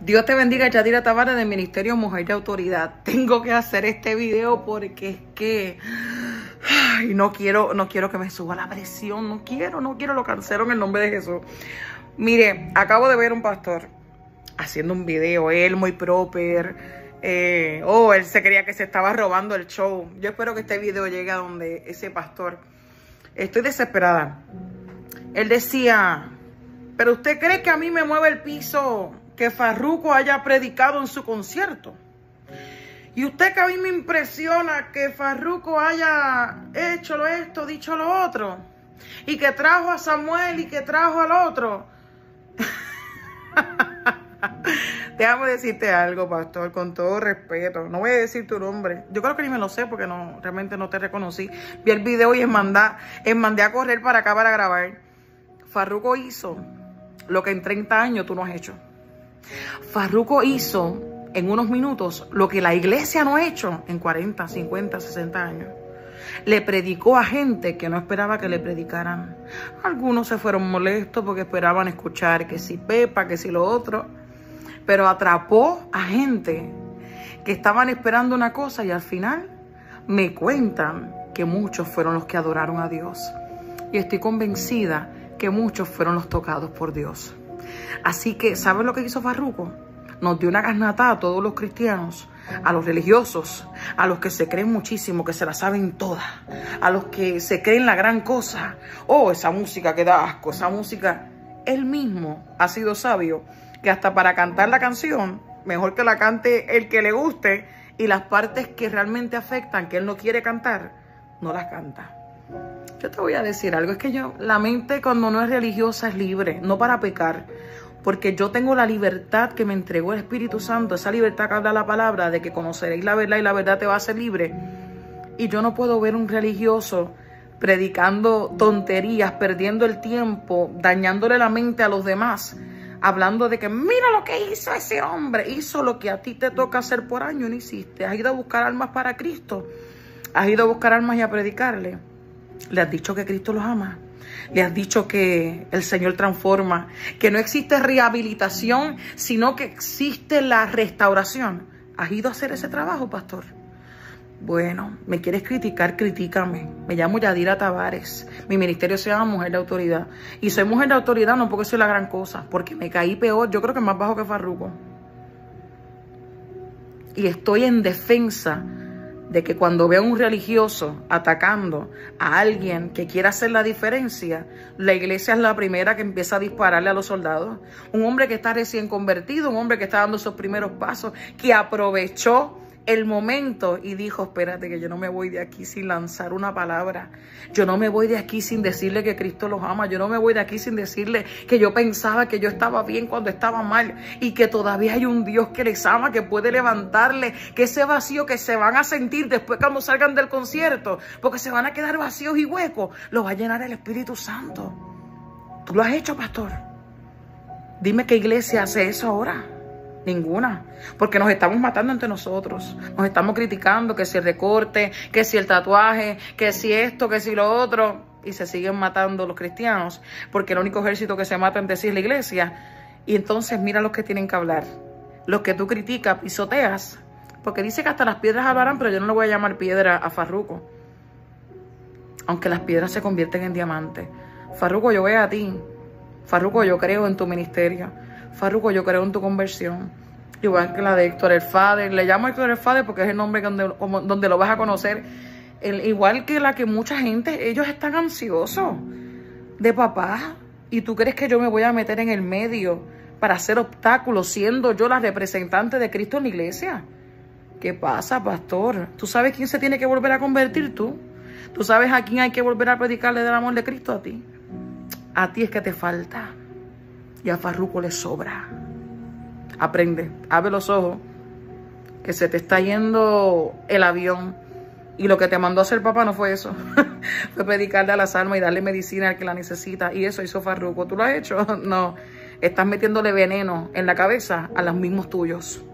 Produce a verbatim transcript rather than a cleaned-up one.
Dios te bendiga, Yadira Tavares del Ministerio Mujer de Autoridad. Tengo que hacer este video porque es que ay, no quiero, no quiero que me suba la presión. No quiero, no quiero, lo cancelo en el nombre de Jesús. Mire, acabo de ver un pastor haciendo un video, él muy proper. Eh, oh, él se creía que se estaba robando el show. Yo espero que este video llegue a donde ese pastor. Estoy desesperada. Él decía, pero ¿usted cree que a mí me mueve el piso que Farruko haya predicado en su concierto? Y usted que a mí me impresiona que Farruko haya hecho esto, dicho lo otro, y que trajo a Samuel y que trajo al otro. Déjame decirte algo, pastor, con todo respeto. No voy a decir tu nombre. Yo creo que ni me lo sé porque no, realmente no te reconocí. Vi el video y mandé, mandé a correr para acá para grabar. Farruko hizo lo que en treinta años tú no has hecho. Farruko hizo en unos minutos lo que la iglesia no ha hecho en cuarenta, cincuenta, sesenta años. Le predicó a gente que no esperaba que le predicaran. Algunos se fueron molestos porque esperaban escuchar que si Pepa, que si lo otro. Pero atrapó a gente que estaban esperando una cosa y al final me cuentan que muchos fueron los que adoraron a Dios. Y estoy convencida que muchos fueron los tocados por Dios. Así que, ¿sabes lo que hizo Farruko? Nos dio una garnatada a todos los cristianos, a los religiosos, a los que se creen muchísimo, que se la saben todas, a los que se creen la gran cosa. Oh, esa música que da asco, esa música. Él mismo ha sido sabio, que hasta para cantar la canción, mejor que la cante el que le guste, y las partes que realmente afectan, que él no quiere cantar, no las canta. Yo te voy a decir algo, es que yo, la mente cuando no es religiosa es libre, no para pecar, porque yo tengo la libertad que me entregó el Espíritu Santo, esa libertad que habla la palabra, de que conoceréis la verdad y la verdad te va a hacer libre. Y yo no puedo ver un religioso predicando tonterías, perdiendo el tiempo, dañándole la mente a los demás, hablando de que mira lo que hizo ese hombre, hizo lo que a ti te toca hacer por año y no hiciste. Has ido a buscar almas para Cristo, has ido a buscar almas y a predicarle. Le has dicho que Cristo los ama. Le has dicho que el Señor transforma, que no existe rehabilitación, sino que existe la restauración. ¿Has ido a hacer ese trabajo, pastor? Bueno, ¿me quieres criticar? Critícame. Me llamo Yadira Tavares. Mi ministerio se llama Mujer de Autoridad. Y soy mujer de autoridad no porque soy la gran cosa, porque me caí peor. Yo creo que más bajo que Farruko. Y estoy en defensa de que cuando veo a un religioso atacando a alguien que quiera hacer la diferencia, la iglesia es la primera que empieza a dispararle a los soldados. Un hombre que está recién convertido, un hombre que está dando sus primeros pasos, que aprovechó el momento y dijo, espérate que yo no me voy de aquí sin lanzar una palabra. Yo no me voy de aquí sin decirle que Cristo los ama. Yo no me voy de aquí sin decirle que yo pensaba que yo estaba bien cuando estaba mal y que todavía hay un Dios que les ama, que puede levantarle, que ese vacío que se van a sentir después cuando salgan del concierto, porque se van a quedar vacíos y huecos, lo va a llenar el Espíritu Santo. ¿Tú lo has hecho, pastor? Dime qué iglesia hace eso ahora. Ninguna, porque nos estamos matando entre nosotros, nos estamos criticando que si el recorte, que si el tatuaje, que si esto, que si lo otro, y se siguen matando los cristianos, porque el único ejército que se mata entre sí es la iglesia. Y entonces mira los que tienen que hablar, los que tú criticas, pisoteas, porque dice que hasta las piedras hablarán, pero yo no le voy a llamar piedra a Farruko, aunque las piedras se convierten en diamantes. Farruko, yo veo a ti. Farruko, yo creo en tu ministerio. Farruko, yo creo en tu conversión. Igual que la de Héctor el Father. Le llamo Héctor el Father porque es el nombre donde, donde lo vas a conocer. El, igual que la que mucha gente, ellos están ansiosos de papá. Y tú crees que yo me voy a meter en el medio para hacer obstáculos, siendo yo la representante de Cristo en la iglesia. ¿Qué pasa, pastor? ¿Tú sabes quién se tiene que volver a convertir tú? ¿Tú sabes a quién hay que volver a predicarle del amor de Cristo? A ti. A ti es que te falta. Y a Farruko le sobra. Aprende, abre los ojos, que se te está yendo el avión. Y lo que te mandó a hacer papá no fue eso. Fue predicarle a las almas y darle medicina al que la necesita. Y eso hizo Farruko. ¿Tú lo has hecho? No. Estás metiéndole veneno en la cabeza a los mismos tuyos.